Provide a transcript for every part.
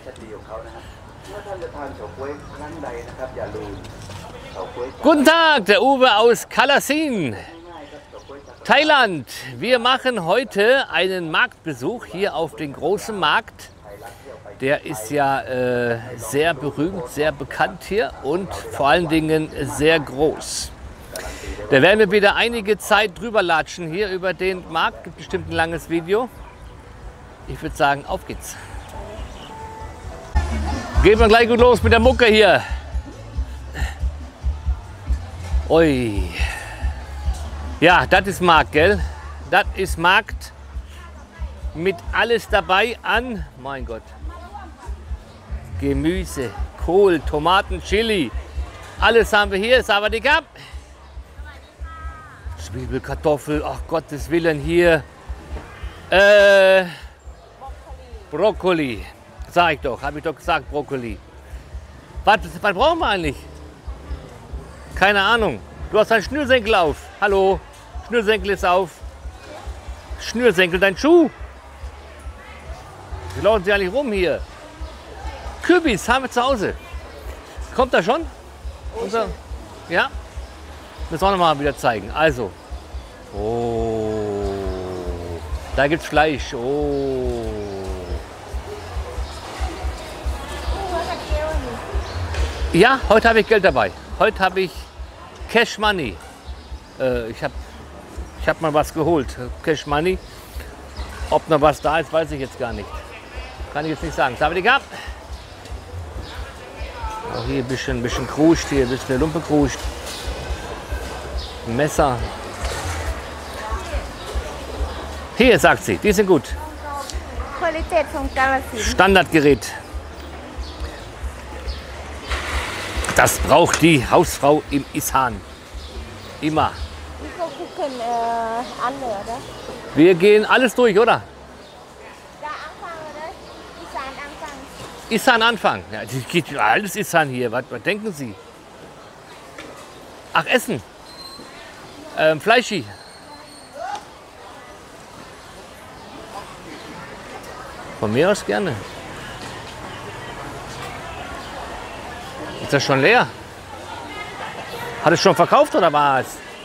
Guten Tag, der Uwe aus Kalasin, Thailand. Wir machen heute einen Marktbesuch hier auf den großen Markt. Der ist ja sehr berühmt, sehr bekannt hier und vor allen Dingen sehr groß. Da werden wir wieder einige Zeit drüber latschen hier über den Markt. Gibt bestimmt ein langes Video. Ich würde sagen, auf geht's. Geht mal gleich gut los mit der Mucke hier. Ui. Ja, das ist Markt, gell? Das ist Markt mit alles dabei an, mein Gott, Gemüse, Kohl, Tomaten, Chili. Alles haben wir hier, Sawadikap. Zwiebel, Kartoffel, ach Gottes Willen hier. Brokkoli, sag ich doch, habe ich doch gesagt, Brokkoli. Was brauchen wir eigentlich? Keine Ahnung. Du hast deinen Schnürsenkel auf. Hallo, Schnürsenkel ist auf. Schnürsenkel, dein Schuh. Wie laufen sie eigentlich rum hier? Kürbis haben wir zu Hause. Kommt da schon? Unser, ja? Müssen wir auch noch mal wieder zeigen. Also. Oh. Da gibt's Fleisch. Oh. Ja, heute habe ich Geld dabei. Heute habe ich Cash Money. Ich hab mal was geholt. Cash Money. Ob noch was da ist, weiß ich jetzt gar nicht. Kann ich jetzt nicht sagen. Sawadikap. Auch hier ein bisschen kruscht, hier ein bisschen Lumpe kruscht. Ein Messer. Hier, sagt sie, die sind gut. Qualität von Kalasin. Standardgerät. Das braucht die Hausfrau im Isan. Immer. Wir gucken andere, oder? Wir gehen alles durch, oder? Da anfangen, oder? Isan anfangen. Isan Anfang. Ja, die geht alles Isan hier. Was denken Sie? Ach, Essen. Fleischi. Von mir aus gerne. Ist das schon leer? Hat es schon verkauft oder was?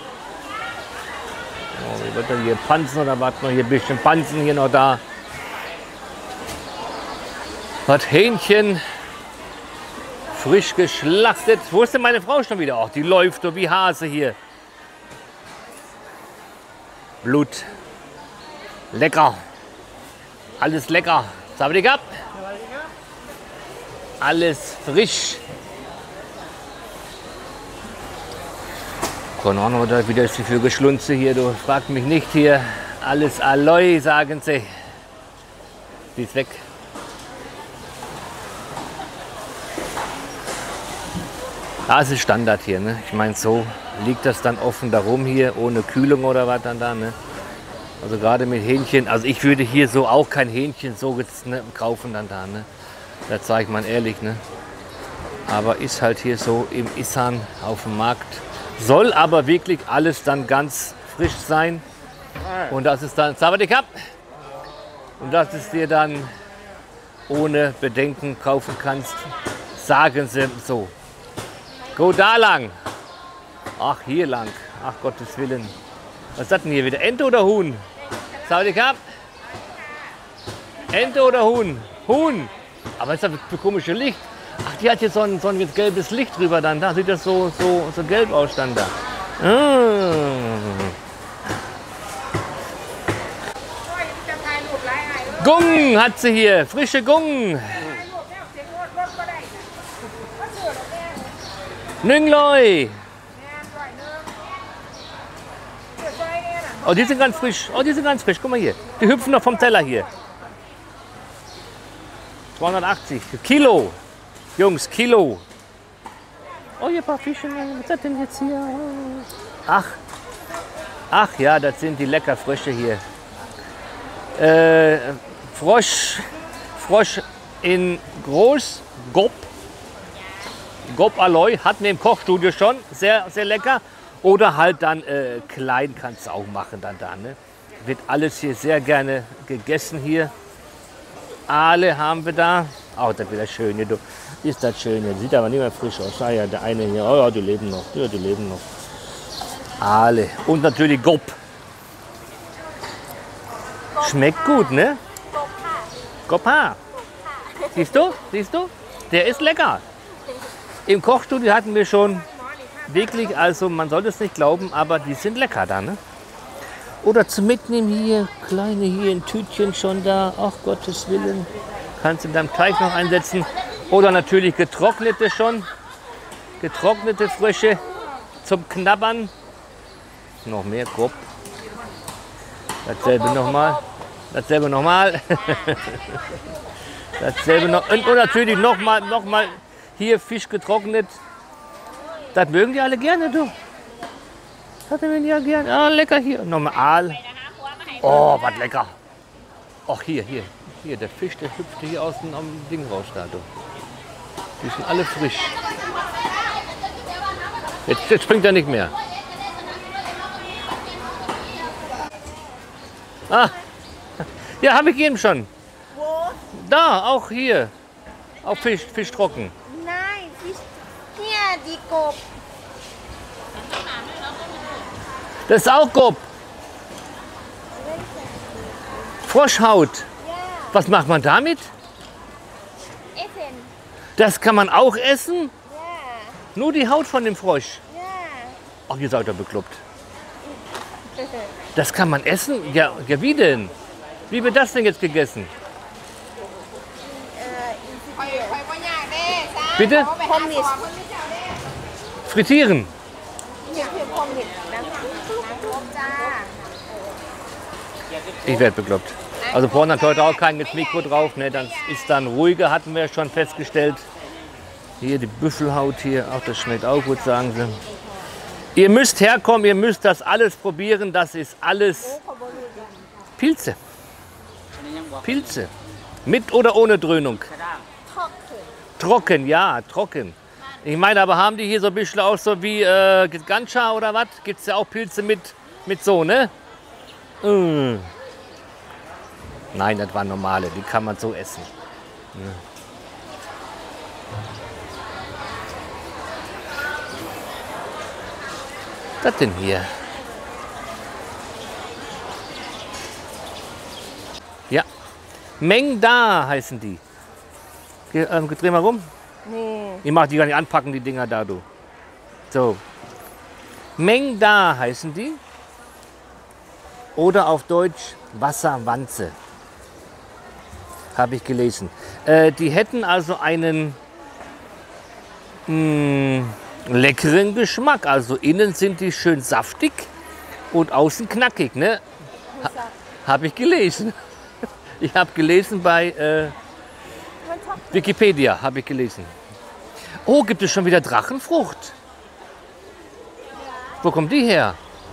Oh, wie wird denn hier Pansen oder was? Noch hier ein bisschen Pansen hier noch da. Was Hähnchen. Frisch geschlachtet. Wo ist denn meine Frau schon wieder? Ach, die läuft doch wie Hase hier. Blut. Lecker. Alles lecker. Sawadikap. Alles frisch. Keine Ahnung, was wieder ist für Geschlunze hier. Du fragst mich nicht hier. Alles Aloi, sagen sie. Die ist weg. Das ist Standard hier. Ne? Ich meine, so liegt das dann offen darum hier, ohne Kühlung oder was dann da. Ne? Also gerade mit Hähnchen. Also ich würde hier so auch kein Hähnchen so jetzt, ne, kaufen dann da. Ne? Das sage ich mal ehrlich. Ne? Aber ist halt hier so im Isan auf dem Markt. Soll aber wirklich alles dann ganz frisch sein. Und das ist dann Sawadikap. Und das ist dir dann ohne Bedenken kaufen kannst. Sagen sie so. Go da lang. Ach, hier lang. Ach, Gottes Willen. Was ist das denn hier wieder? Ente oder Huhn? Sawadikap. Ente oder Huhn? Huhn. Aber was ist das für komische Licht? Ach, die hat jetzt so ein gelbes Licht drüber dann. Da sieht das so gelb aus dann da. Gung hat sie hier. Frische Gung. Nüngloi. Oh, die sind ganz frisch. Oh, die sind ganz frisch. Guck mal hier. Die hüpfen noch vom Teller hier. 280 Kilo. Jungs, Kilo. Oh, hier ein paar Fische. Was ist das denn jetzt hier? Ach ja, das sind die lecker Frösche hier. Frosch in groß. Gob Aloi hatten wir im Kochstudio schon. Sehr, sehr lecker. Oder halt dann klein kannst du auch machen dann da. Ne? Wird alles hier sehr gerne gegessen hier. Aale haben wir da. Auch das wieder schön hier, du. Ist das schön hier. Sieht aber nicht mehr frisch aus. Ah ja, der eine hier. Oh ja, die leben noch. Ja, die leben noch. Alle. Und natürlich Gob. Schmeckt gut, ne? Gopha. Siehst du? Siehst du? Der ist lecker. Im Kochstudio hatten wir schon wirklich, also man sollte es nicht glauben, aber die sind lecker da, ne? Oder zum Mitnehmen hier, kleine hier ein Tütchen schon da. Ach Gottes Willen. Kannst du in deinem Teig noch einsetzen. Oder natürlich getrocknete schon. Getrocknete Frösche zum Knabbern. Noch mehr Grob. Dasselbe nochmal. Dasselbe nochmal. Dasselbe noch. Und natürlich nochmal hier Fisch getrocknet. Das mögen die alle gerne, du. Das mögen die ja gerne. Ah, lecker hier. Nochmal Aal. Oh, was lecker. Ach, hier. Der Fisch, der hüpfte hier aus dem Ding raus da, du. Die sind alle frisch. Jetzt springt er nicht mehr. Ah, ja, habe ich eben schon. Wo? Da, auch hier. Auch Fisch trocken. Nein, Fisch. Hier, die Gob. Das ist auch Gob. Froschhaut. Ja, Was macht man damit? Essen. Das kann man auch essen? Ja, Nur die Haut von dem Frosch. ja. Ach, ihr seid doch bekloppt. Das kann man essen? Ja, wie denn? Wie wird das denn jetzt gegessen? Bitte? Pommes. Frittieren. Hier für Pommes. Da. Ich werde bekloppt. Also vorne hat heute auch kein Mikro drauf. Ne? Das ist dann ruhiger, hatten wir schon festgestellt. Hier die Büffelhaut hier. Ach, das schmeckt auch gut, sagen sie. Ihr müsst herkommen, ihr müsst das alles probieren. Das ist alles Pilze. Pilze. Mit oder ohne Dröhnung? Trocken, ja, trocken. Ich meine, aber haben die hier so ein bisschen auch so wie Ganscha oder was? Gibt es ja auch Pilze mit so, ne? Nein, das waren normale, die kann man so essen. Ja. Was denn hier? Ja, Meng Da heißen die. Dreh mal rum. Nee. Ich mach die gar nicht anpacken, die Dinger da, du. So. Meng Da heißen die. Oder auf Deutsch Wasserwanze. Habe ich gelesen. Die hätten also einen leckeren Geschmack. Also innen sind die schön saftig und außen knackig. Ne? Habe ich gelesen. Ich habe gelesen bei Wikipedia. Habe ich gelesen. Oh, gibt es schon wieder Drachenfrucht? Wo kommt die her?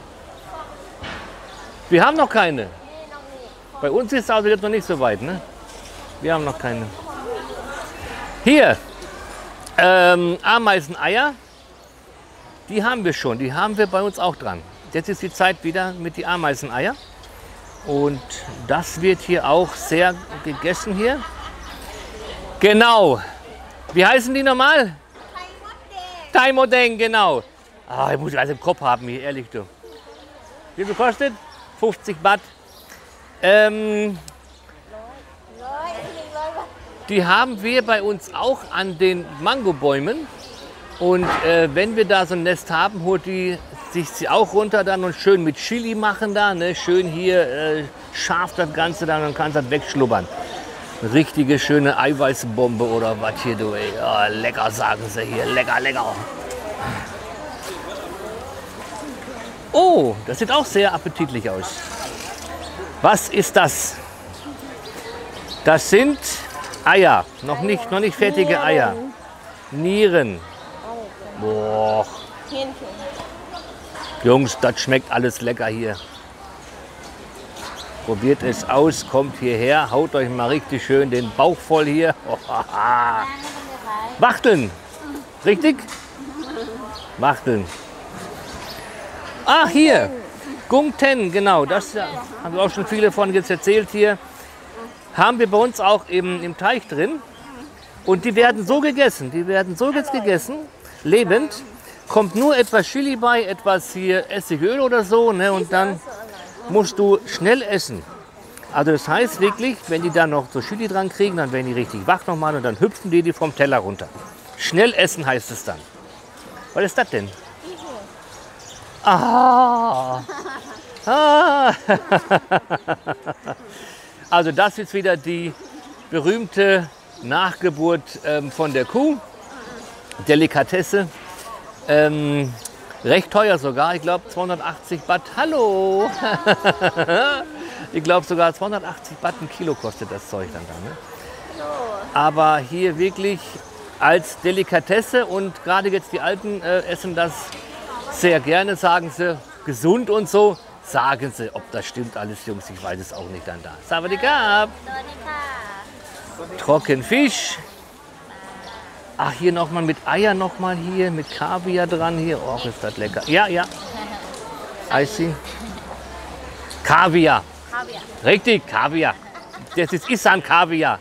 Wir haben noch keine. Bei uns ist es also jetzt noch nicht so weit, ne? Wir haben noch keine. Hier, Ameiseneier, die haben wir schon. Die haben wir bei uns auch dran. Jetzt ist die Zeit wieder mit die Ameiseneier. Und das wird hier auch sehr gegessen hier. Genau. Wie heißen die normal? Thai Modeng, genau. Ah, ich muss alles im Kopf haben hier, ehrlich du. Wie viel kostet? 50 Baht. Die haben wir bei uns auch an den Mangobäumen. Und wenn wir da so ein Nest haben, holt die sich sie auch runter dann und schön mit Chili machen da. Ne? Schön hier scharf das Ganze dann und kannst das wegschlubbern. Richtige schöne Eiweißbombe oder was hier, du. Ey. Oh, lecker, sagen sie hier. Lecker, lecker. Oh, das sieht auch sehr appetitlich aus. Was ist das? Das sind Eier, noch nicht fertige Eier. Nieren. Boah. Jungs, das schmeckt alles lecker hier. Probiert es aus, kommt hierher, haut euch mal richtig schön den Bauch voll hier. Wachteln. Richtig? Wachteln. Ah, hier. Gung Ten, genau. Das haben wir auch schon viele von jetzt erzählt hier. Haben wir bei uns auch im Teich drin. Und die werden so gegessen. Die werden so jetzt gegessen, lebend. Kommt nur etwas Chili bei, etwas hier Essigöl oder so. Ne? Und dann musst du schnell essen. Also das heißt wirklich, wenn die dann noch so Chili dran kriegen, dann werden die richtig wach nochmal und dann hüpfen die vom Teller runter. Schnell essen heißt es dann. Was ist das denn? Ah. Ah. Also das ist wieder die berühmte Nachgeburt von der Kuh. Delikatesse. Recht teuer sogar. Ich glaube 280 Baht. Hallo! Ich glaube sogar 280 Baht ein Kilo kostet das Zeug dann da. Ne? Aber hier wirklich als Delikatesse und gerade jetzt die Alten essen das sehr gerne, sagen sie, gesund und so. Sagen sie, ob das stimmt alles, Jungs, ich weiß es auch nicht dann da. Sawadikap! Trockenfisch. Ach, hier nochmal mit Eier nochmal hier, mit Kaviar dran hier. Oh, ist das lecker. Ja, ja. I see. Kaviar. Kaviar. Richtig, Kaviar. Das ist Isan Kaviar.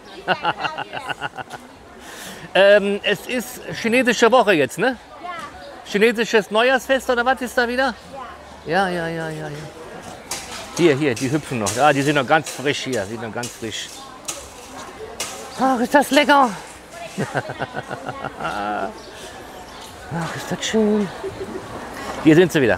Es ist chinesische Woche jetzt, ne? Ja. Chinesisches Neujahrsfest oder was ist da wieder? Ja. Ja. Hier, die hüpfen noch. Ja, die sind noch ganz frisch hier. Die sind noch ganz frisch. Ach, ist das lecker. Ach, ist das schön. Hier sind sie wieder.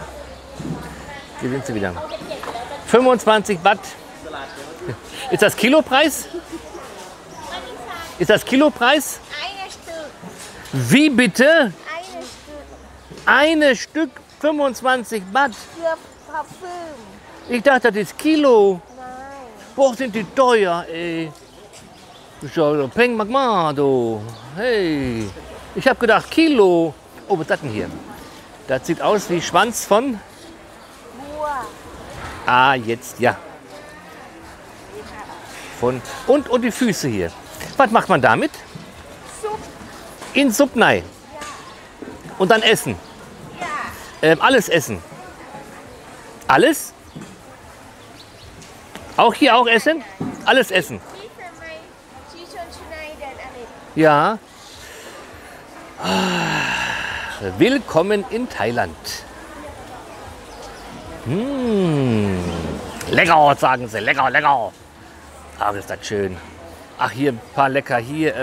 25 Baht. Ist das Kilopreis? Ist das Kilopreis? Eine Stück. Wie bitte? Eine Stück. Eine Stück 25 Baht. Für Parfüm. Ich dachte, das ist Kilo. Nein. Boah, sind die teuer, ey. Peng Magmado. Hey. Ich habe gedacht, Kilo. Oh, was ist das denn hier? Das sieht aus wie Schwanz von... Mua. Ah, jetzt, ja. Und die Füße hier. Was macht man damit? Suppe. In Suppnei. Und dann essen. Ja. Alles essen. Alles? Auch hier auch essen? Alles essen. Sie schon schneiden alles. Ja. Ah, willkommen in Thailand. Lecker, sagen sie. Lecker, lecker. Ach, ist das schön. Ach, hier ein paar lecker. Hier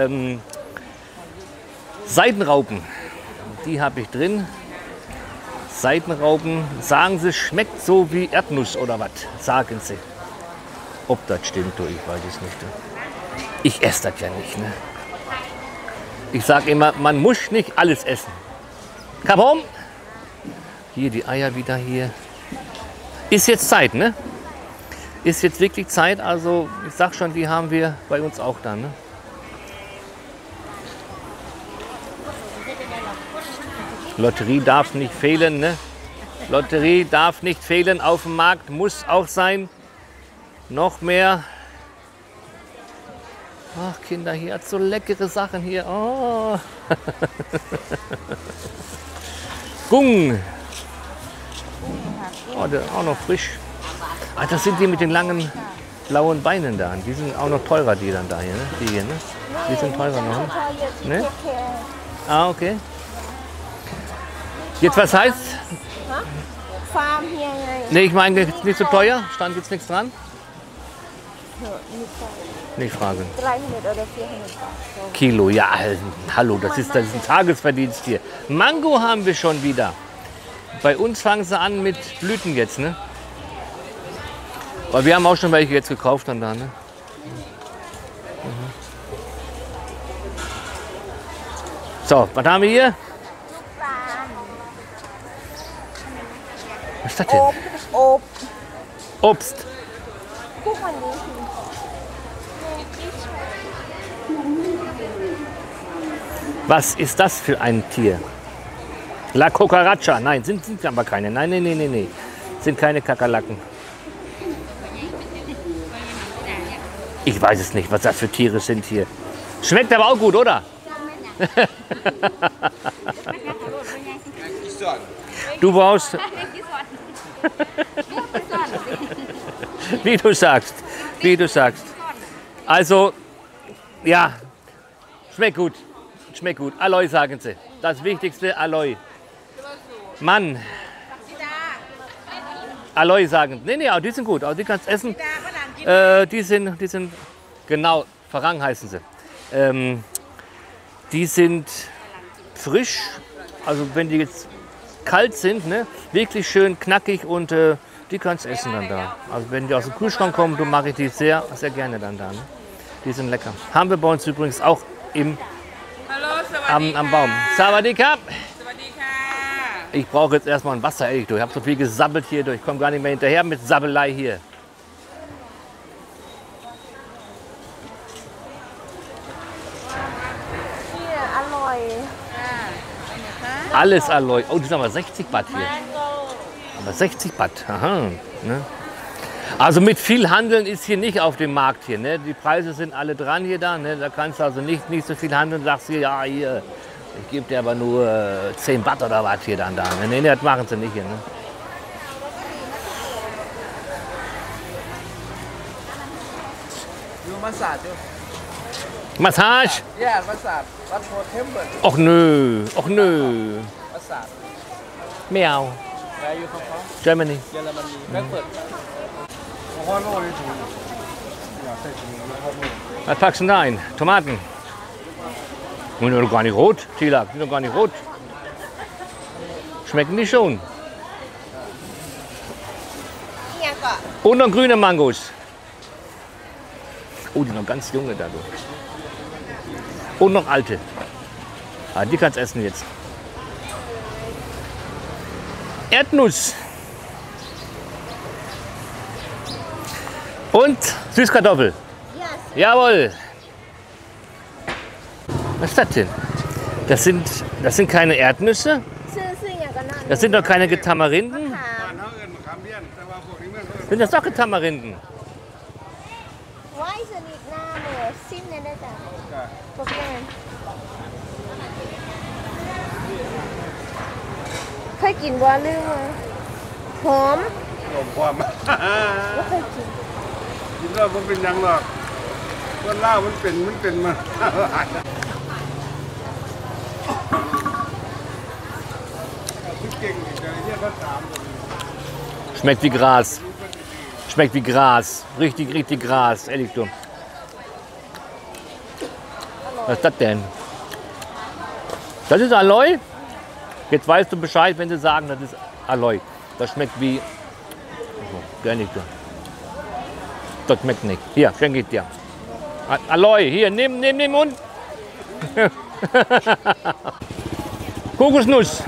Seidenraupen. Die habe ich drin. Seidenraupen. Sagen sie, schmeckt so wie Erdnuss oder was? Sagen sie. Ob das stimmt, du, ich weiß es nicht. Du. Ich esse das ja nicht. Ne? Ich sage immer, man muss nicht alles essen. Kabom! Hier die Eier wieder hier. Ist jetzt Zeit, ne? Ist jetzt wirklich Zeit. Also ich sag schon, die haben wir bei uns auch dann. Ne? Lotterie darf nicht fehlen, ne? Lotterie darf nicht fehlen auf dem Markt, muss auch sein. Noch mehr. Ach, Kinder, hier hat so leckere Sachen hier. Oh. Gung. Oh, der ist auch noch frisch. Ah, das sind die mit den langen blauen Beinen da. Die sind auch noch teurer, die dann da hier. Ne? Die hier, ne? Die sind teurer noch. Ne? Ah, okay. Jetzt was heißt? Farm hier. Ne, ich meine, nicht so teuer. Stand jetzt nichts dran? Nicht fragen. 300 oder 400 Baht. Kilo, ja, hallo, das ist ein Tagesverdienst hier. Mango haben wir schon wieder. Bei uns fangen sie an mit Blüten jetzt, ne? Aber wir haben auch schon welche jetzt gekauft dann da, ne? So, was haben wir hier? Was ist das denn? Obst. Guck mal nicht. Was ist das für ein Tier? La Cucaracha. Nein, sind aber keine. Nein. Sind keine Kakerlaken. Ich weiß es nicht, was das für Tiere sind hier. Schmeckt aber auch gut, oder? Du brauchst... Wie du sagst. Also, ja, Schmeckt gut. Schmeckt gut. Aloi sagen sie. Das Wichtigste, Aloi. Mann. Aloi sagen. Nee, aber die sind gut. Aber die kannst du essen. Die sind, genau, Farang heißen sie. Die sind frisch. Also wenn die jetzt kalt sind, ne, wirklich schön knackig und die kannst du essen dann da. Also wenn die aus dem Kühlschrank kommen, dann mache ich die sehr, sehr gerne dann da. Ne? Die sind lecker. Haben wir bei uns übrigens auch am Baum. Sawadika. Ich brauche jetzt erstmal ein Wasser, ehrlich. Ich habe so viel gesabbelt hier, ich komme gar nicht mehr hinterher mit Sabbelei hier. Hier, Aloi. Alles Aloi. Oh, die sind aber 60 Baht hier. Aber 60 Baht. Aha. Ne? Also mit viel Handeln ist hier nicht auf dem Markt hier. Ne? Die Preise sind alle dran hier da. Ne? Da kannst du also nicht so viel handeln. Sagst du, ja hier, ich gebe dir aber nur 10 Baht oder was hier dann da. Ne? Nee, das machen sie nicht hier. Ne? Massage? Ja, Massage. Was for temple? Och nö, och nö. Massage. Miau. Where you come from? Germany. Germany. Frankfurt. Was packst du denn da ein? Tomaten? Die sind doch gar nicht rot, Tilak. Die sind doch gar nicht rot. Schmecken die schon. Hier, Gott. Und noch grüne Mangos. Oh, die sind noch ganz junge da. Und noch alte. Ah, die kannst du essen jetzt. Erdnuss. Und Süßkartoffel. Yes. Jawohl. Was ist das denn? Das sind keine Erdnüsse. Das sind doch keine Tamarinen. Sind das doch Tamarinen? Why is it now? Sim này đây ta. Program. เคยกินบ่ลืมอ่ะหอมหอมความบ่เคยกินกินแล้วมันเป็นยังหรอกคนเล่ามันเป็นมาเก่งอีกเลยเนี่ยเขาถาม Schmeckt wie Gras. Schmeckt wie Gras. Richtig, richtig Gras. Ehrlich du. Was ist das denn? Das ist Aloi. Jetzt weißt du Bescheid, wenn sie sagen, das ist Aloi. Das schmeckt wie... Gar nicht. Das schmeckt nicht. Hier, schenke ich dir. Aloi, hier, nimm und... Kokosnuss.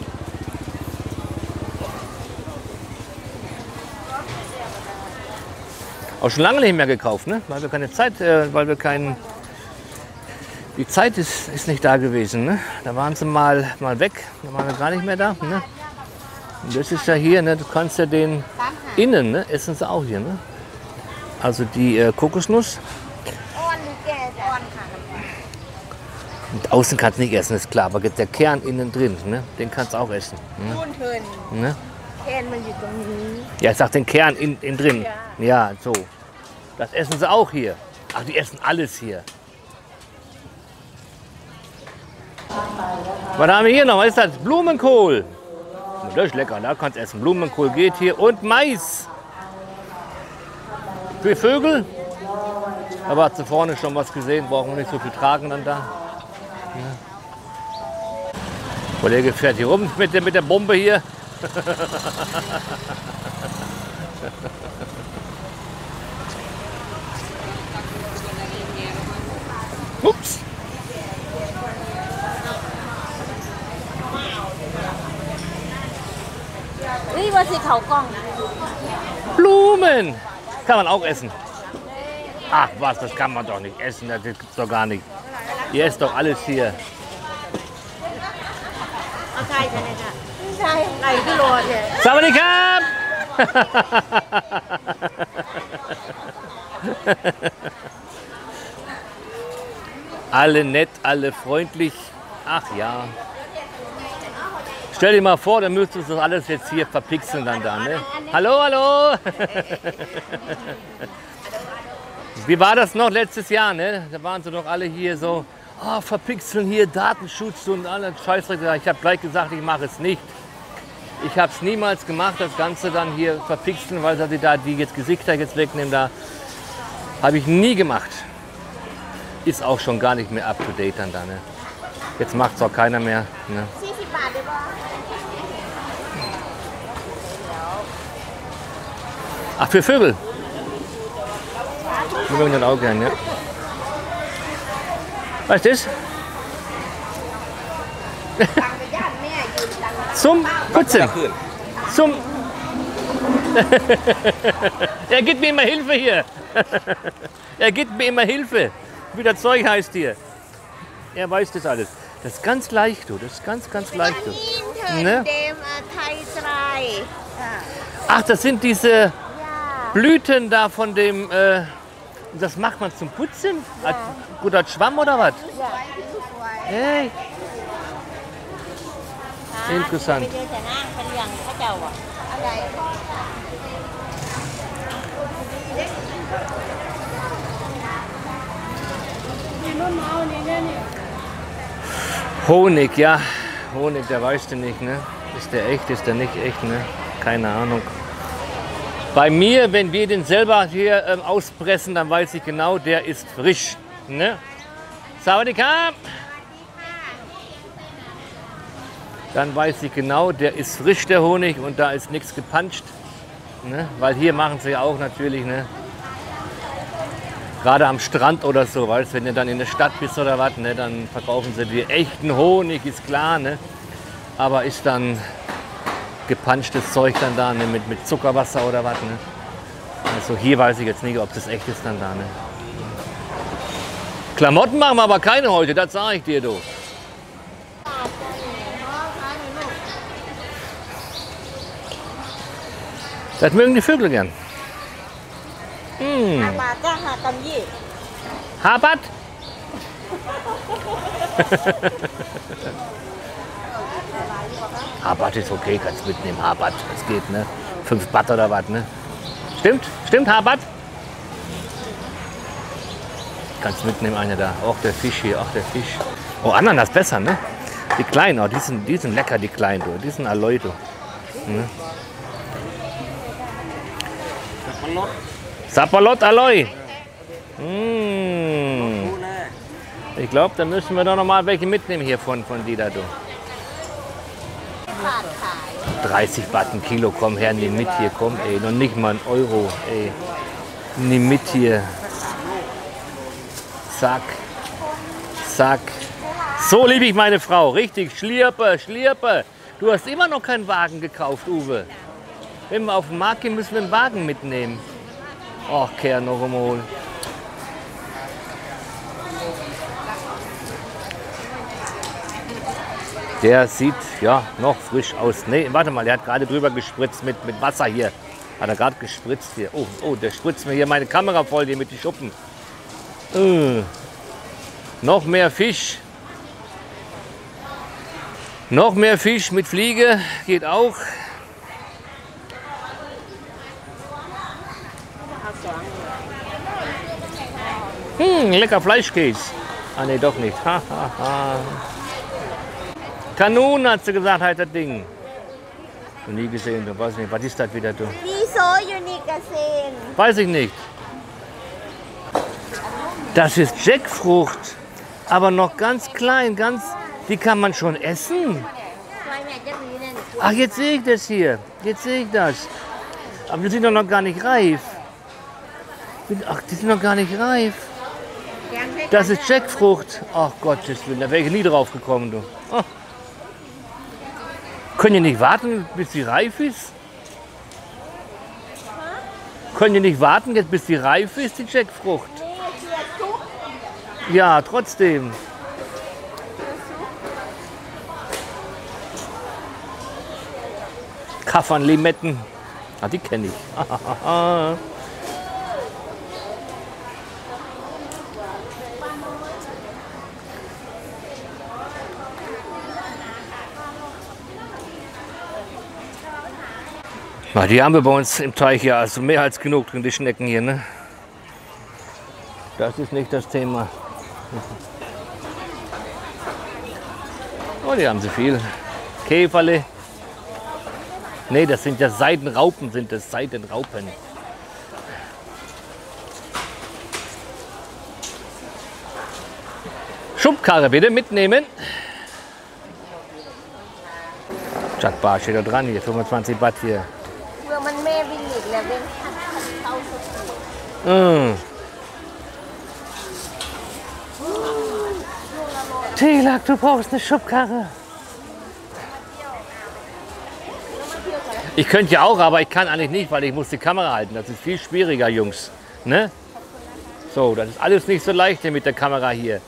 Auch schon lange nicht mehr gekauft, ne? Weil wir keine Zeit, weil wir keinen... Die Zeit ist nicht da gewesen, ne? Da waren sie mal weg, da waren wir gar nicht mehr da, ne? Und das ist ja hier, ne? Du kannst ja den innen, ne? Essen sie auch hier, ne? Also die Kokosnuss. Und außen kannst du nicht essen, ist klar, aber der Kern innen drin, ne? Den kannst du auch essen. Ne? Ja, ich sag den Kern innen drin. Ja, so. Das essen sie auch hier. Ach, die essen alles hier. Was haben wir hier noch? Was ist das? Blumenkohl. Das ist lecker, da kannst du essen. Blumenkohl geht hier. Und Mais. Für Vögel. Aber hat sie vorne schon was gesehen. Brauchen wir nicht so viel tragen dann da. Ja. Der Kollege fährt hier rum mit der Bombe hier. Ups. Blumen. Kann man auch essen. Ach was, das kann man doch nicht essen. Das gibt's doch gar nicht. Ihr esst doch alles hier. Sawadika! Alle nett, alle freundlich. Ach ja. Stell dir mal vor, dann müsstest du das alles jetzt hier verpixeln dann da, ne? Hallo, hallo! Wie war das noch letztes Jahr, ne? Da waren sie doch alle hier so oh, verpixeln hier, Datenschutz und alles Scheißdreck. Ich habe gleich gesagt, ich mache es nicht. Ich habe es niemals gemacht, das Ganze dann hier verpixeln, weil sie da die jetzt Gesichter jetzt wegnehmen. Da habe ich nie gemacht. Ist auch schon gar nicht mehr up to date dann da. Ne? Jetzt macht es auch keiner mehr. Ne? 40 บาทได้ปะ Ach, für Vögel? Die mögen das auch gerne, ja. Was ist das? ตังไปย่านแม่ยืมตังค์ Zum Putzen. Zum. Er gibt mir immer Hilfe hier. Er gibt mir immer Hilfe. Wie das Zeug heißt hier. Er weiß das alles. Das ist ganz leicht, du. Das ist ganz, ganz leicht, du. อินเทอร์เดมไทยไตร Ach, das sind diese ย่า Blüten da von dem. Das macht man zum Putzen? Als guter Schwamm oder was? ย่า Hey. Interessant. ไปเจอแต่นางเป็นอย่างพระเจ้าอ่ะอะไร Honig, ja. Honig, der weißt du nicht, ne? Ist der echt, ist der nicht echt, ne? Keine Ahnung. Bei mir, wenn wir den selber hier auspressen, dann weiß ich genau, der ist frisch, ne? Sawadika! Dann weiß ich genau, der ist frisch, der Honig, und da ist nichts gepanscht, ne? Weil hier machen sie ja auch natürlich, ne? Gerade am Strand oder so, weißt, wenn du dann in der Stadt bist oder was, ne, dann verkaufen sie dir echten Honig, ist klar, ne? Aber ist dann gepanschtes Zeug dann da, ne, mit Zuckerwasser oder was, ne? Also hier weiß ich jetzt nicht, ob das echt ist dann da, ne? Klamotten machen wir aber keine heute, das sage ich dir, du. Das mögen die Vögel gern. หามาจ้าหาตำยี่ Habat? Habat ist okay, kannst mitnehmen. Habat, das geht, ne? 5 Baht oder was, ne? Stimmt? Stimmt, Habat? Kannst mitnehmen, eine da. Auch der Fisch hier, auch der Fisch. Oh, Ananas besser, ne? Die kleinen, oh, die sind lecker, die kleinen, du. Die sind Aloy, du. Ne? Sapperlot Aloy. Mm. Ich glaube, da müssen wir doch noch mal welche mitnehmen hier von die da, du. บาทขาย 30 Baht ein Kilo, komm her, nimm mit hier, komm, ey, noch nicht mal ein Euro, ey. Nimm mit hier. Zack, zack. So liebe ich meine Frau, richtig, schlierpe, schlierpe. Du hast immer noch keinen Wagen gekauft, Uwe. Wenn wir auf den Markt gehen, müssen wir einen Wagen mitnehmen. Ach, Kerl, noch einmal. Der sieht ja noch frisch aus. Nee, warte mal, der hat gerade drüber gespritzt mit Wasser hier. Hat er gerade gespritzt hier. Oh, oh, der spritzt mir hier meine Kamera voll hier mit den Schuppen. Noch mehr Fisch. Noch mehr Fisch mit Fliege geht auch. Lecker Fleischkäse. Ah, nee, doch nicht. Ha, ha, ha. Kanonen, hat sie gesagt, halt das Ding. Noch nie gesehen, du weißt nicht, was ist das wieder, du? ดีโซยูนิกาเซน Weiß ich nicht. Das ist Jackfrucht, aber noch ganz klein, ganz. Die kann man schon essen. ไว้แม่จะมีนั่น Ach, jetzt sehe ich das hier. Jetzt sehe ich das. Aber die sind doch noch gar nicht reif. Ach, die sind noch gar nicht reif. Das ist Jackfrucht. Ach Gottes Willen, da wäre ich nie drauf gekommen, du. Oh. Können die nicht warten, bis sie reif ist? Können die nicht warten, jetzt bis sie reif ist, die Jackfrucht? นี่เชียร์ซุป Ja, trotzdem. Kaffern, Limetten. Ah, die kenne ich. Na, die haben wir bei uns im Teich ja also mehr als genug drin, die Schnecken hier, ne? Das ist nicht das Thema. Oh, die haben sie viel. Käferle. Nee, das sind ja Seidenraupen, sind das Seidenraupen. Schubkarre bitte mitnehmen. Chatbar steht da dran hier, 25 Baht hier. เมื่อมันแม่วิ่งอีกแล้วเว้นเข้าสุด Tilak, du brauchst eine Schubkarre. Ich könnte ja auch, aber ich kann eigentlich nicht, weil ich muss die Kamera halten. Das ist viel schwieriger, Jungs. Ne? So, das ist alles nicht so leicht hier mit der Kamera hier.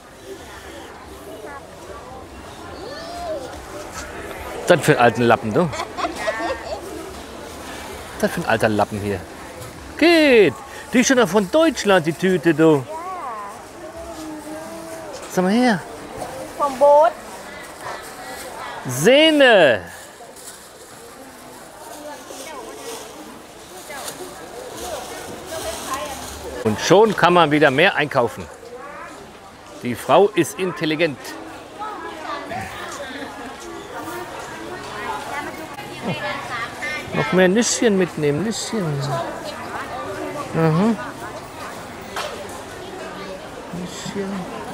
Das für einen alten Lappen, du. Das für ein alter Lappen hier. Geht. Die ist schon noch von Deutschland, die Tüte, du. Sag mal her. vom Boot Sehne. Und schon kann man wieder mehr einkaufen. Die Frau ist intelligent. Noch mehr Nüsschen mitnehmen, Nüsschen. Mhm. Nüsschen.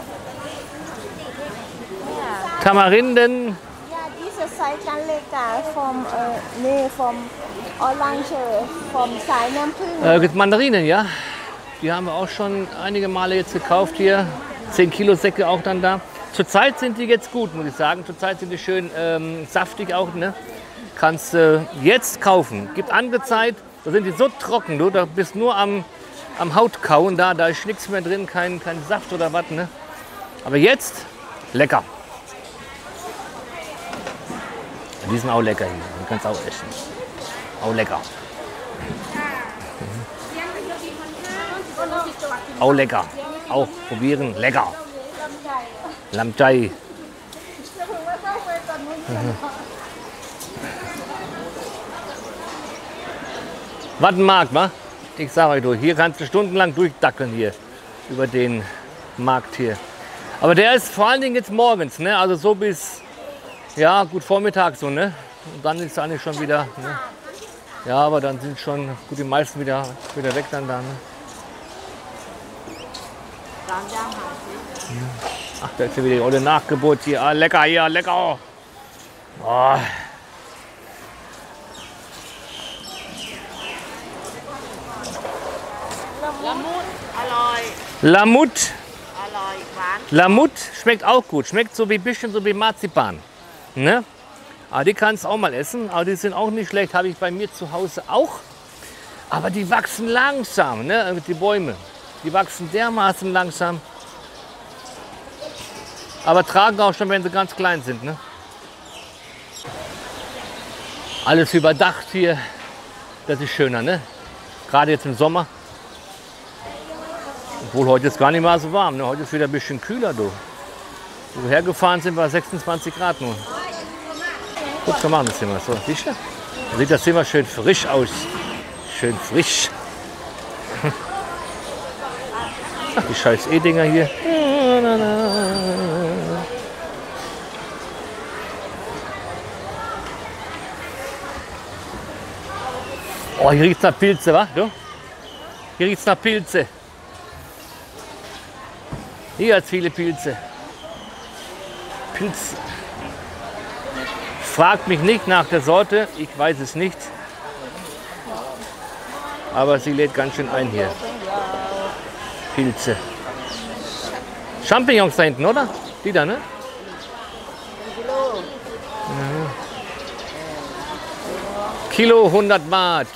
Tamarinden. ja diese Saikanleka vom Orange vom Sainampün Mandarinen, ja. Die haben wir auch schon einige Male jetzt gekauft hier. 10 Kilo Säcke auch dann da. Zurzeit sind die jetzt gut, muss ich sagen. Zurzeit sind die schön saftig auch. Ne? Kannst du jetzt kaufen. Gibt andere Zeit, da sind die so trocken, du. Da bist nur am Hautkauen. Da ist nichts mehr drin, kein Saft oder was. Ne? Aber jetzt lecker. Die sind auch lecker hier. Die kannst du auch essen. Auch lecker. Auch lecker. Auch probieren. Lecker. Lamjai. Was ein Markt, wa? Ich sage euch, du, hier kannst du stundenlang durchdackeln hier über den Markt hier. Aber der ist vor allen Dingen jetzt morgens, ne? Also so bis, ja, gut Vormittag so, ne? Und dann ist es eigentlich schon wieder, ne? Ja, aber dann sind schon gut die meisten wieder weg dann da, ne? Ach, da ist ja wieder die olle Nachgeburt hier. Ah, lecker hier, lecker. Oh. Lamut. Lamut schmeckt auch gut. Schmeckt so wie bisschen so wie Marzipan. Ne? Aber die kannst du auch mal essen. Aber die sind auch nicht schlecht. Habe ich bei mir zu Hause auch. Aber die wachsen langsam, ne? Die Bäume. Die wachsen dermaßen langsam. Aber tragen auch schon, wenn sie ganz klein sind. Ne? Alles überdacht hier. Das ist schöner, ne? Gerade jetzt im Sommer. Obwohl heute ist gar nicht mal so warm. Ne? Heute ist wieder ein bisschen kühler. Du. Wo wir hergefahren sind, war 26 Grad nur. Guck mal das Zimmer. So, siehst du? Da sieht das Zimmer schön frisch aus. Schön frisch. Ach, die scheiß E-Dinger hier. Oh, hier riecht es nach Pilze, wa? Du? Hier riecht es nach Pilze. Hier hat es viele Pilze. Pilz. Fragt mich nicht nach der Sorte, ich weiß es nicht. Aber sie lädt ganz schön ein hier. Pilze. Champignons da hinten, oder? Die da, ne? Mhm. Kilo 100 Baht.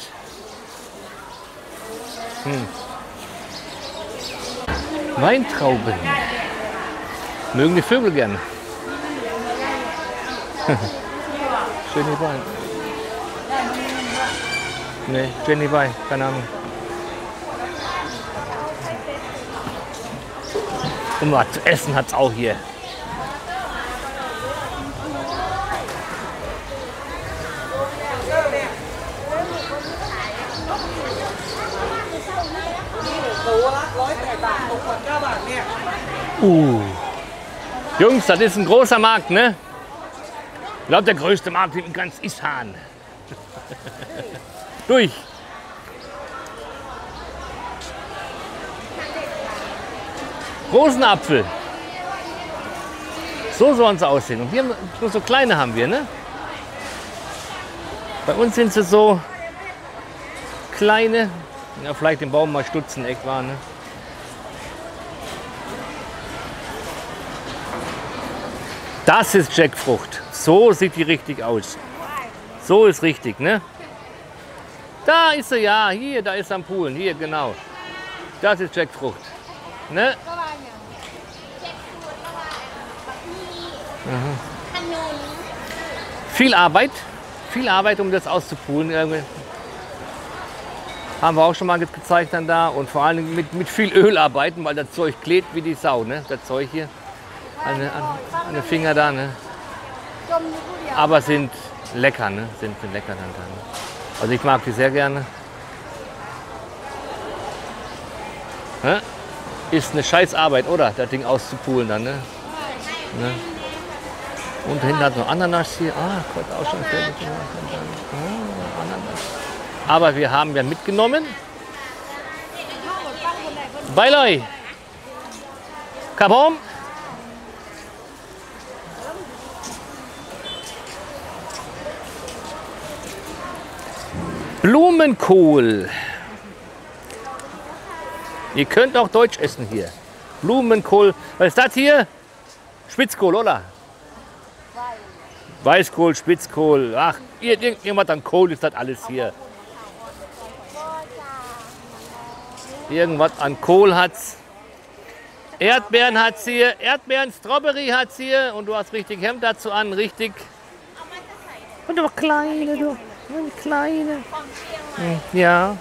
Weintrauben. Mögen die Vögel gerne. Jenny Wein. Ne, Jenny Wein, keine Ahnung. Und was zu essen hat es auch hier. Jungs, das ist ein großer Markt, ne? glaube, der größte Markt in ganz Ishan. Durch. Rosenapfel. So sollen sie aussehen. Und wir haben, nur so kleine haben wir, ne? Bei uns sind sie so kleine. Ja, vielleicht den Baum mal stutzen, echt war, ne? Das ist Jackfrucht. So sieht die richtig aus. So ist richtig, ne? Da ist sie, ja. Hier, da ist am Pool. Hier, genau. Das ist Jackfrucht. Ne? Viel Arbeit, um das auszupulen. Haben wir auch schon mal gezeigt dann da. Und vor allem mit viel Öl arbeiten, weil das Zeug klebt wie die Sau, ne? Das Zeug hier. An den Finger da, ne? Aber sind lecker, ne? Sind lecker dann. Ne? Also ich mag die sehr gerne. Ne? Ist eine scheiß Arbeit, oder? Das Ding auszupulen dann, ne? Ne? Und hinten hat noch Ananas hier. Ah, Gott, auch schon fertig gemacht. Ah, Ananas. Aber wir haben ja mitgenommen. Bailoi. Kabom. Blumenkohl. Ihr könnt auch Deutsch essen hier. Blumenkohl. Was ist das hier? Spitzkohl, oder? Weißkohl, Spitzkohl. Ach, irgendwas an Kohl ist das alles hier. Irgendwas an Kohl hat's. Erdbeeren hat's hier. Erdbeeren, Strawberry hat's hier. Und du hast richtig Hemd dazu an, richtig. Und du kleine, du. Kleine. Ja.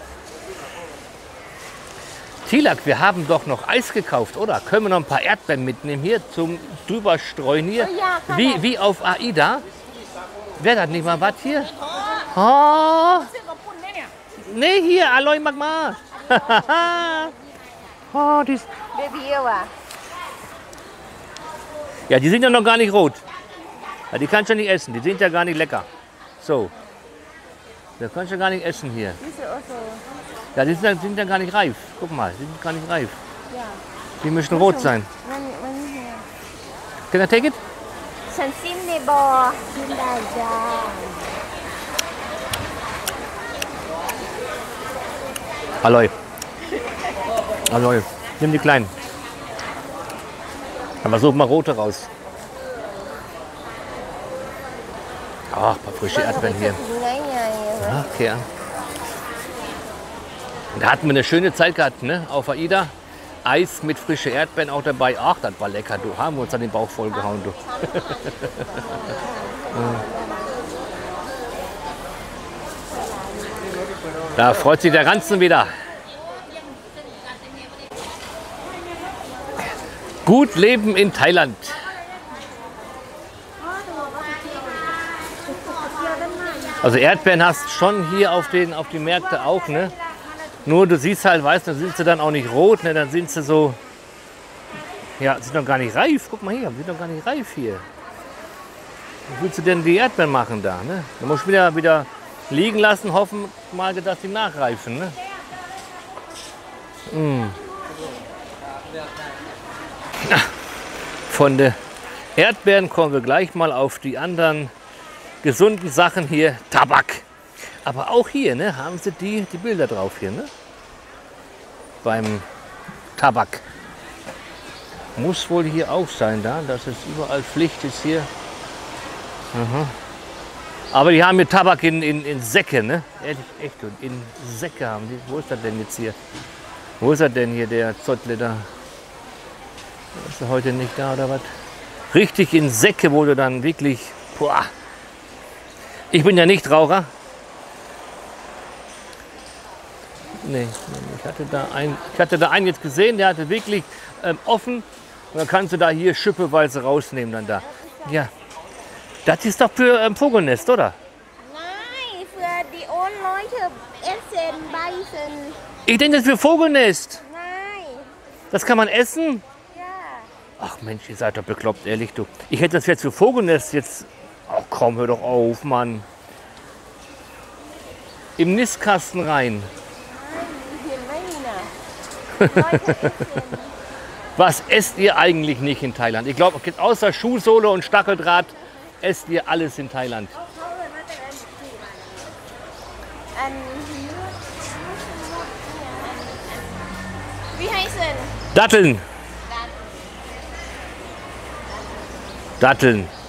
Tilak, wir haben doch noch Eis gekauft, oder? Können wir noch ein paar Erdbeeren mitnehmen hier zum drüberstreuen hier? Wie auf AIDA? Wäre das nicht mal was hier? Oh. Nee, hier, Aloy Magma. Oh, die ja, die sind ja noch gar nicht rot. Ja, die kannst du nicht essen, die sind ja gar nicht lecker. So. Da kannst du gar nicht essen hier. Ja, die sind ja gar nicht reif. Guck mal, die sind gar nicht reif. Die müssen rot sein. Can I take it? Aloy. Aloy. Nimm die kleinen. Aber such mal rote raus. Ach, ein paar frische Erdbeeren hier. Okay, ja. Da hatten wir eine schöne Zeit gehabt, ne? Auf AIDA. Eis mit frischen Erdbeeren auch dabei. Ach, das war lecker, du. Haben wir uns an den Bauch vollgehauen, du. Da freut sich der Ranzen wieder. Gut leben in Thailand. Also Erdbeeren hast du schon hier auf die Märkte auch, ne? Nur du siehst halt, weißt du, dann sind sie dann auch nicht rot, ne? Dann sind sie so, ja, sind noch gar nicht reif. Guck mal hier, sind noch gar nicht reif hier. Wie willst du denn die Erdbeeren machen da, ne? Da musst du wieder liegen lassen, hoffen mal, dass die nachreifen, ne? Von den Erdbeeren kommen wir gleich mal auf die anderen gesunden Sachen hier. Tabak. Aber auch hier, ne, haben sie die Bilder drauf hier, ne? Beim Tabak. Muss wohl hier auch sein, da, dass es überall Pflicht ist hier. Aha. Aber die haben hier Tabak in Säcke, ne? Ehrlich, echt, in Säcke haben die. Wo ist das denn jetzt hier? Wo ist er denn hier, der Zottle da? Ist er heute nicht da oder was? Richtig in Säcke, wo du dann wirklich, boah. Ich bin ja nicht Raucher. Nee, ich hatte da einen jetzt gesehen, der hatte wirklich offen. Und dann kannst du da hier schippeweise rausnehmen dann da. Ja, das ist doch für Vogelnest, oder? Nein, für die Leute essen, beißen. Ich denke, das ist für Vogelnest. Nein. Das kann man essen? Ja. Ach Mensch, ihr seid doch bekloppt, ehrlich du. Ich hätte das jetzt für Vogelnest jetzt. Oh komm, hör doch auf, Mann. Im Nistkasten rein. Was esst ihr eigentlich nicht in Thailand? Ich glaube, außer Schuhsohle und Stacheldraht esst ihr alles in Thailand. Wie heißen? Datteln. Datteln.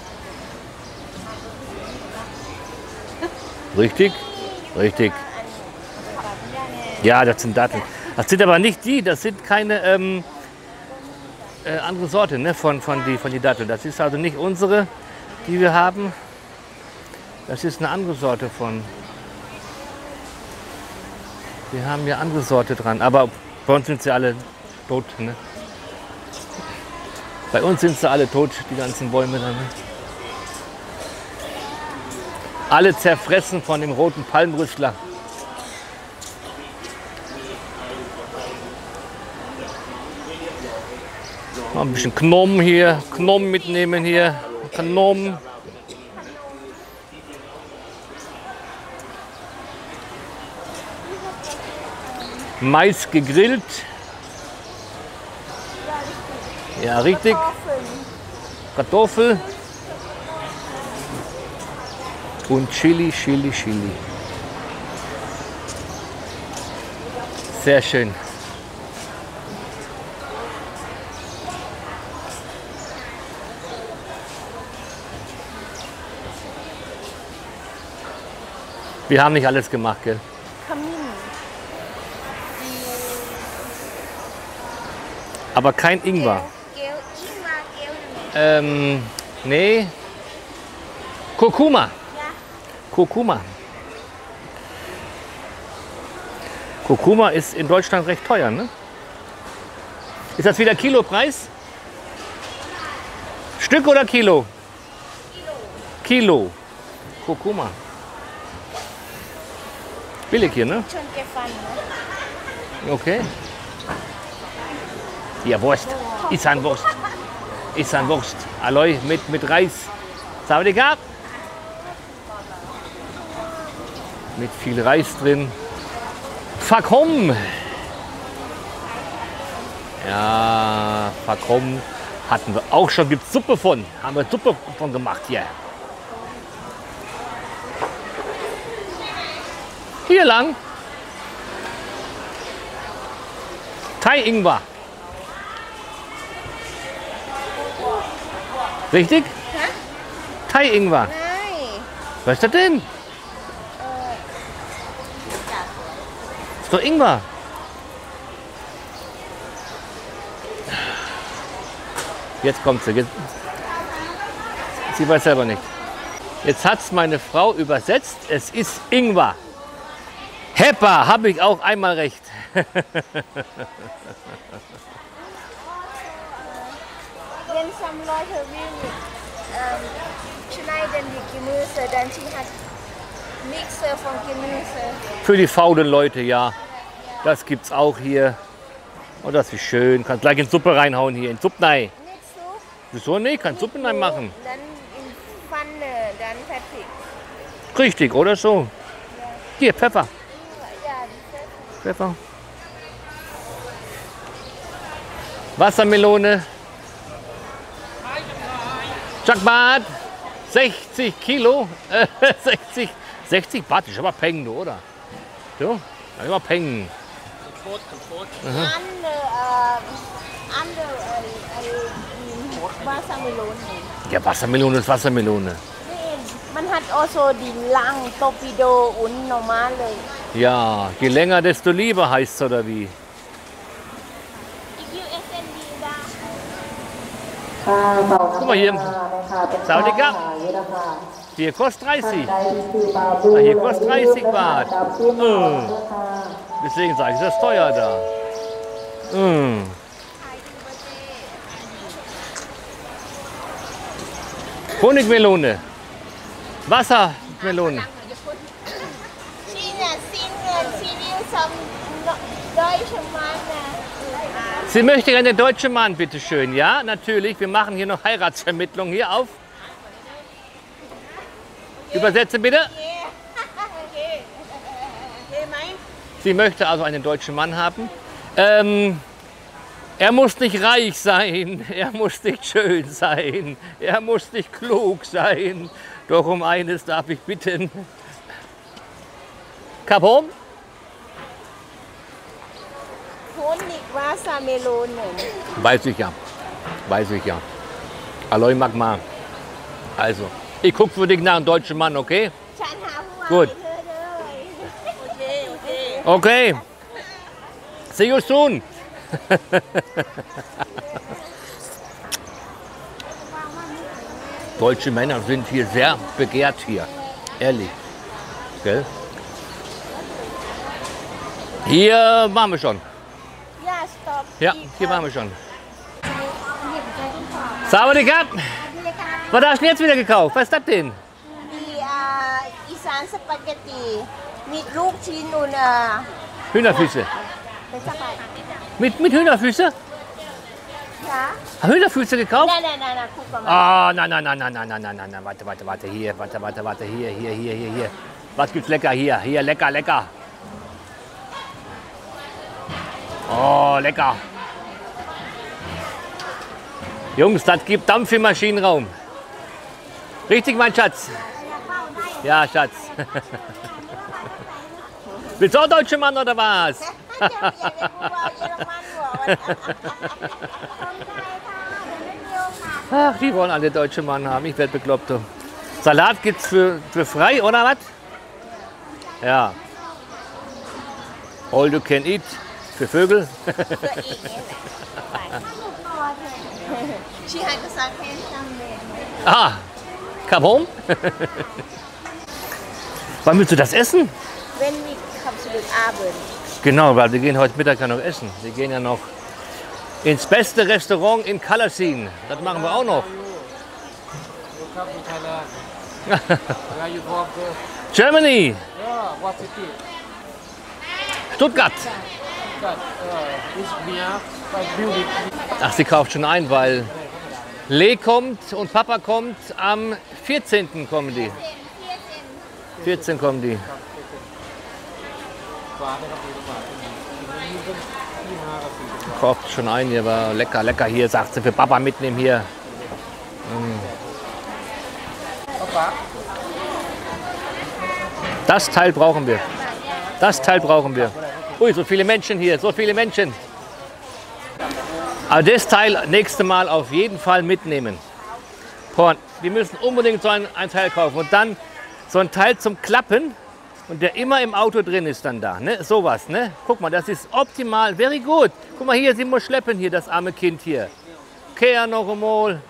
Richtig? Richtig. Ja, das sind Datteln. Das sind aber nicht die, das sind keine andere Sorte, ne, von die Datteln. Das ist also nicht unsere, die wir haben. Das ist eine andere Sorte von. Wir haben hier andere Sorte dran, aber bei uns sind sie alle tot. Ne? Bei uns sind sie alle tot, die ganzen Bäume dann. Ne? Alle zerfressen von dem roten Palmrüstler. Mal ein bisschen Knom hier, Knom mitnehmen hier, Knom. Mais gegrillt. Ja, richtig. Kartoffel. Und Chili. Sehr schön. Wir haben nicht alles gemacht, gell? Kamin. Aber kein Ingwer. Nee. Kurkuma. Ja. Kurkuma. Kurkuma ist in Deutschland recht teuer, ne? Ist das wieder Kilopreis? Stück oder Kilo? Kilo. Kurkuma. Billig hier, ne? Schon gefahren, ne? Okay. Ja, Wurst. Isan-Wurst. Isan-Wurst. Aloi mit Reis. Sawadika. Mit viel Reis drin. Fakhom. Ja, Fakhom hatten wir auch schon. Gibt Suppe von. Haben wir Suppe von gemacht hier. Hier lang. Thai-Ingwer. Richtig? Hä? Thai-Ingwer. Nein. Was ist das denn? Ist doch Ingwer. Jetzt kommt sie. Sie weiß selber nicht. Jetzt hat es meine Frau übersetzt. Es ist Ingwer. Heppa, habe ich auch einmal recht. Wenn some Leute will schneiden die Gemüse, dann sie hat Mixer von Gemüse. Für die faulen Leute, ja. Das gibt's auch hier. Oh, das ist schön. Kannst gleich in Suppe reinhauen hier. In Suppe rein. Nicht so? Wieso nicht? Kannst Suppe rein machen. Dann in Pfanne, dann fertig. Richtig, oder so? Hier, Pfeffer. Ja, die Pfeffer. Pfeffer. Wassermelone. Jackbad. 60 Kilo. 60 Baht, ist aber Peng, du, oder? So, immer Peng. Wassermelone. Ja, Wassermelone ist Wassermelone. Man hat auch so die langen Torpedo und normale. Ja, je länger, desto lieber heißt es, oder wie? Guck mal hier. Saudika. Hier kostet 30. Hier kostet 30 Baht. Deswegen sage ich, das ist teuer da. Honigmelone. Wassermelone. Sie möchte gerne deutsche Mann, bitte schön. Ja, natürlich. Wir machen hier noch Heiratsvermittlung hier auf. Übersetzen bitte. โอเคโอเคไหม Sie möchte also einen deutschen Mann haben. Er muss nicht reich sein, er muss nicht schön sein, er muss nicht klug sein. Doch um eines darf ich bitten. Kapom? โคนนิกวาซาเมโลนเนี่ย Weiß ich ja. Weiß ich ja. Aloy Magma. Also, ich gucke für dich nach einem deutschen Mann, okay? ฉันหาผู้ว่า Gut. ให้เธอเลยโอเค Okay. See you soon. Deutsche Männer sind hier sehr begehrt hier. Ehrlich. Gell? Hier waren wir schon. ย่าสต็อป Ja, hier waren wir schon. Sawadikap. Was hast du denn jetzt wieder gekauft? Was ist das denn? มีอีสานสปาเกตตีมีลูกชิ้นอุ่น Hühnerfüße. เป็นสักอะไร Mit Hühnerfüße? คะ Hühnerfüße gekauft? นั่นคุกกับมัน Ah, nein. Warte. Hier. Was gibt's lecker hier? Hier, lecker. Oh, lecker. Jungs, das gibt Dampf im Maschinenraum. Richtig, mein Schatz? Ja, Schatz. Willst du auch deutsche Mann oder was? เจ้าอยากเป็นผู้ว่าเยอรมันหัววันคนไทยค่ะเดี๋ยวไม่มีโอกาส Ach, die wollen alle deutsche Mann haben. Ich werde bekloppt. Du. Salat gibt's für frei, oder was? Ja. All you can eat. Für Vögel. ตัวเองเนี่ยแหละชีฮันก็สักแค่ซัมเมน Ah, come home. Wann willst du das essen? เว้นมีคำสรุปอาเบิร์น Genau, weil wir gehen heute Mittag ja noch essen. Wir gehen ja noch ins beste Restaurant in Kalassin. Das machen wir auch noch. Welcome to Thailand. Where are you from? Germany, Yeah, what city? Stuttgart. Got this beer, like building. Ach, sie kauft schon ein, weil Lee kommt und Papa kommt am 14. kommen die. 14 kommen die. Kauft schon ein, hier war lecker hier, sagt sie, für Papa mitnehmen hier. Das Teil brauchen wir. Das Teil brauchen wir. Ui, so viele Menschen hier, so viele Menschen. Aber das Teil nächste Mal auf jeden Fall mitnehmen. Porn, wir müssen unbedingt so ein Teil kaufen und dann so ein Teil zum Klappen und der immer im Auto drin ist dann da, ne? Sowas, ne? Guck mal, das ist optimal, very good. Guck mal hier, sie muss schleppen hier, das arme Kind hier. Kehr noch einmal.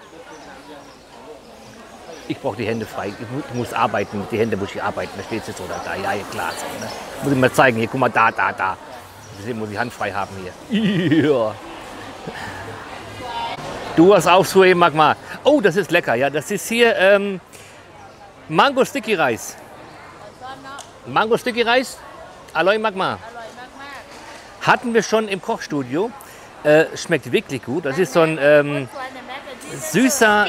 Ich brauche die Hände frei, ich muss arbeiten, mit den Händen muss ich arbeiten, da steht es jetzt oder da, ja, klar. So, ne? Muss ich mal zeigen, hier, guck mal, da. Deswegen muss ich Hand frei haben hier. Ja. Du hast auch so eben, Magma. Oh, das ist lecker, ja, das ist hier Mango Sticky Rice. Mango Sticky Rice, Aloy Magma. Hatten wir schon im Kochstudio. Schmeckt wirklich gut. Das ist so ein süßer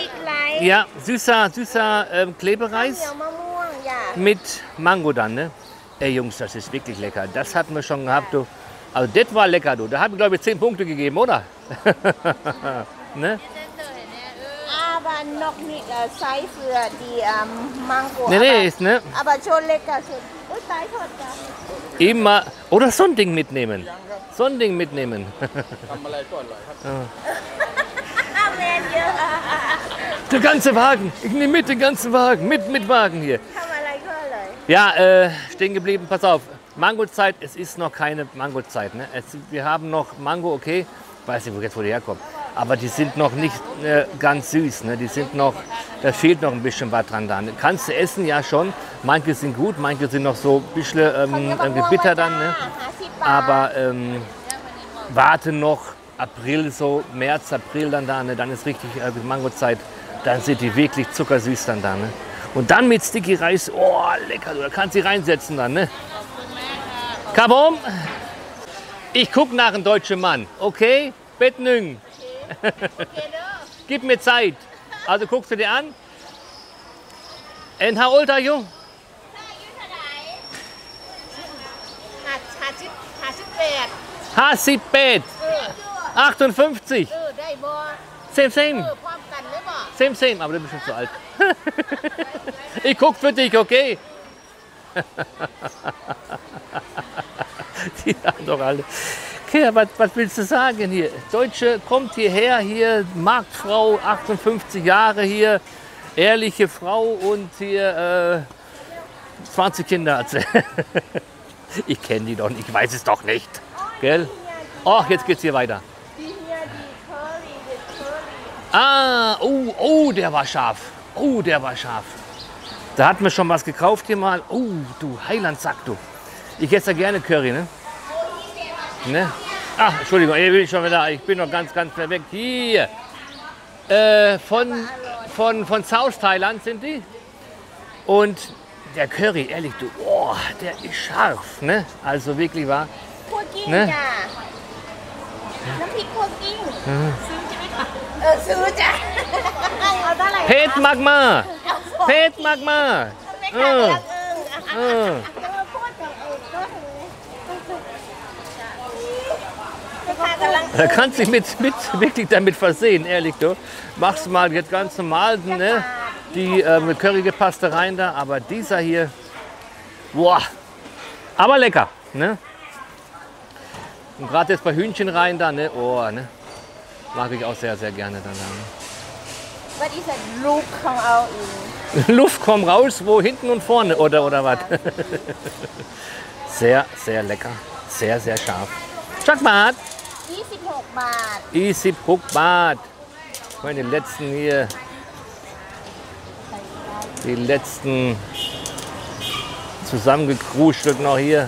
Klebereis เดี๋ยวมะม่วงอย่า mit Mango dann, ne? Ey Jungs, das ist wirklich lecker. Das hatten wir schon gehabt, du. Also das war lecker, du. Da habe ich glaube ich 10 Punkte gegeben, oder? Ne? อาบานนกนี่ไซส์เฟือดีมังโก Nee, ist, ne? อาบาโชนเล็กกับสุดอุ้ยตายถอดจ้ะ Immer. Oder so ein Ding mitnehmen. So ein Ding mitnehmen. ทำอะไรก็อร่อยครับแมนเยอะ Der ganze Wagen. Ich nehme mit den ganzen Wagen. Mit Wagen hier. ทำอะไรก็อร่อย Ja, stehen geblieben. Pass auf. Mangozeit. Es ist noch keine Mangozeit. Ne? Wir haben noch Mango, okay. Weiß nicht, wo die herkommt. Aber die sind noch nicht ganz süß. Ne? Die sind noch, da fehlt noch ein bisschen was dran. Dann. Kannst du essen, ja schon. Manche sind gut, manche sind noch so ein bisschen irgendwie bitter dann. Ne? 50 บาท Aber warte noch April, so März, April dann da. Ne? Dann ist richtig Mangozeit. Dann sind die wirklich zuckersüß dann da. Ne? Und dann mit Sticky Reis, oh lecker, du, da kannst du reinsetzen dann. Ne? Kabom! Ich guck nach einem deutschen Mann, okay? Bettnüng. Gib mir Zeit. Also guckst du dir an. And how old are you? อายุเท่าไหร่58 58. ได้บ่ Same, same. พร้อมกันเลยบ่ Same, same. Aber du bist schon zu alt. Ich guck für dich, okay? Die haben doch alle. Okay, was willst du sagen hier? Deutsche kommt hierher, hier Marktfrau, 58 Jahre hier, ehrliche Frau und hier 20 Kinder. Ich kenne die doch nicht, ich weiß es doch nicht. Gell? Ach, jetzt geht's hier weiter. Die hier, die Curry. Ah, oh, der war scharf. Oh, der war scharf. Da hatten wir schon was gekauft hier mal. Oh, du Heilandsack, du. Ich esse ja gerne Curry, ne? Ne? Ach, Entschuldigung, ich bin schon wieder, ich bin noch ganz schnell weg. Hier. Von South Thailand sind die. Und der Curry, ehrlich, du, oh, der ist scharf, ne? Also wirklich wahr. คั่วกิ้งนะจ้ะน้ำพริกคั่วกิ้งซื้อจ้ะเอาเท่าไหร่เพชรมากมาเพชรมากมาไม่ค่ะกำลังจะมาพูดกับก็ Da kannst du dich wirklich damit versehen, ehrlich, du. Machst mal jetzt ganz normal, ne? Die mit Curry gepasste rein da, aber dieser hier, boah, aber lecker, ne? Und gerade jetzt bei Hühnchen rein da, ne? Oh, ne? Mag ich auch sehr, sehr gerne dann. Ne? ว่าดิฉันลูกของเอาอีก Luft kommt raus, wo hinten und vorne, oder was? Sehr, sehr lecker, sehr, sehr scharf. Schackbad! 26 บาท Easy Bad. Die letzten hier, die letzten zusammengekruscht noch hier.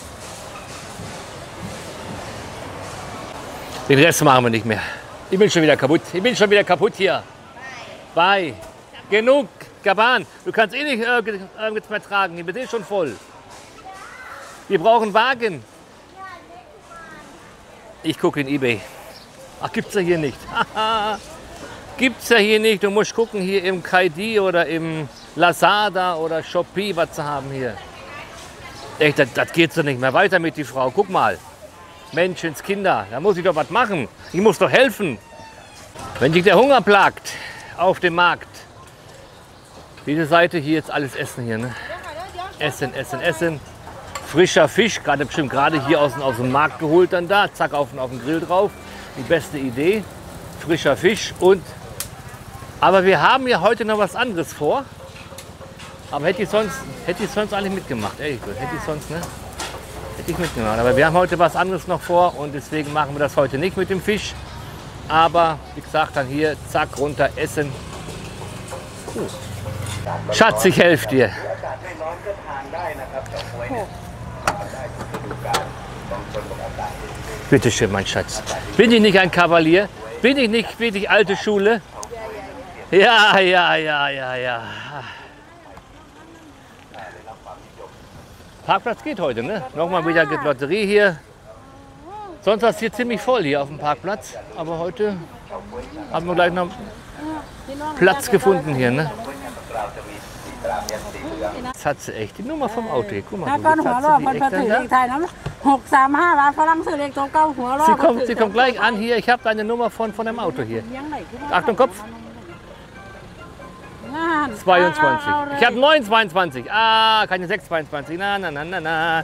Den Rest machen wir nicht mehr. Ich bin schon wieder kaputt. Ich bin schon wieder kaputt hier. Bye. Genug, Gaban. Du kannst eh nicht irgendwas mehr tragen. Ich bin eh schon voll. Wir brauchen Wagen. Ich gucke in eBay. Ach, gibt's ja hier nicht. Gibt's ja hier nicht. Du musst gucken hier im Kaidi oder im Lazada oder Shopee, was sie haben hier. Echt, das geht so nicht mehr weiter mit die Frau. Guck mal. Menschenskinder, da muss ich doch was machen. Ich muss doch helfen. Wenn dich der Hunger plagt auf dem Markt. Diese Seite hier jetzt alles Essen hier. Ne? Essen, Essen, Essen. Frischer Fisch, bestimmt gerade hier aus dem Markt geholt dann da. Zack, auf den Grill drauf. Die beste Idee. Frischer Fisch und... Aber wir haben ja heute noch was anderes vor. Aber hätte ich sonst eigentlich mitgemacht. Ehrlich, hätte ich sonst, ne? Hätte ich mitgemacht. Aber wir haben heute was anderes noch vor und deswegen machen wir das heute nicht mit dem Fisch. Aber wie gesagt, dann hier, zack, runter, essen. Schatz, ich helfe dir. Bitte schön, mein Schatz. Bin ich nicht ein Kavalier? Bin ich nicht wirklich alte Schule? Ja. Parkplatz geht heute, ne? Nochmal wieder Lotterie hier. Sonst ist es hier ziemlich voll hier auf dem Parkplatz. Aber heute haben wir gleich noch Platz gefunden hier, ne? Jetzt hat sie echt die Nummer vom Auto hier. Guck mal, ก้อนหัวรอบมัน die ไป echt ถือ dann เล da. ขไทยนะ635ล้านฝรั่งซื้อเลขตัวเก้าหัวรอบ Sie kommt gleich an hier. Ich habe deine Nummer von dem Auto hier. ยังไหนคือ Achtung, Kopf. 22. Ich habe 9,22. Ah, keine 6,22. Na.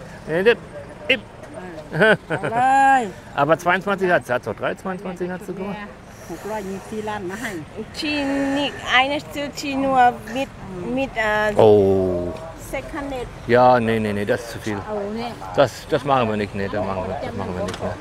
Aber 22 hat sie. Hat so 3,22 hat sie gemacht. 624ล้านมาให้ชีนิกไอ้นี่ซื้อชีนัวมิด Oh. second hand Ja, nee, das ist zu viel. เอาเนี่ย Das machen wir nicht. Nee, das machen wir nicht. Ne?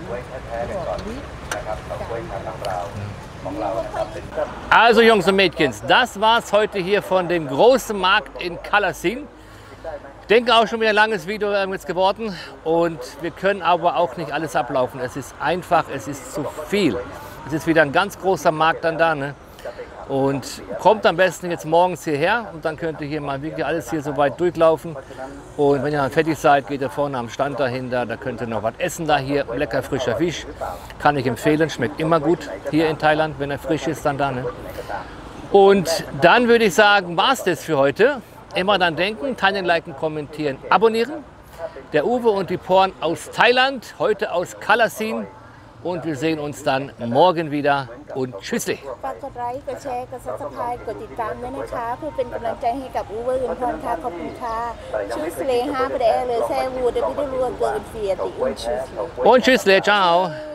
Also Jungs und Mädchens, das war's heute hier von dem großen Markt in Kalasing. Ich denke auch schon wieder ein langes Video jetzt geworden und wir können aber auch nicht alles ablaufen. Es ist einfach, es ist zu viel. Es ist wieder ein ganz großer Markt dann da, ne? Und kommt am besten jetzt morgens hierher und dann könnt ihr hier mal wirklich alles hier so weit durchlaufen. Und wenn ihr dann fertig seid, geht ihr vorne am Stand dahinter, da könnt ihr noch was essen da hier, lecker frischer Fisch. Kann ich empfehlen, schmeckt immer gut hier in Thailand, wenn er frisch ist dann da. Ne? Und dann würde ich sagen, war es das für heute. immer dran denken, teilen, liken, kommentieren, abonnieren. Der Uwe und die Porn aus Thailand, heute aus Kalasin. Und wir sehen uns dann morgen wieder und tschüssli. ฝากกดไลค์กดแชร์กด Subscribe กดติดตามด้วยนะคะเพื่อเป็นกำลังใจให้กับอูเวอร์อื่นพรค่ะขอบคุณค่ะชื่อสเลฮาไปได้เลยแซ่วูเดวิดรัวเกินเสียติอุ่นชื่อ Und tschüssli, ciao.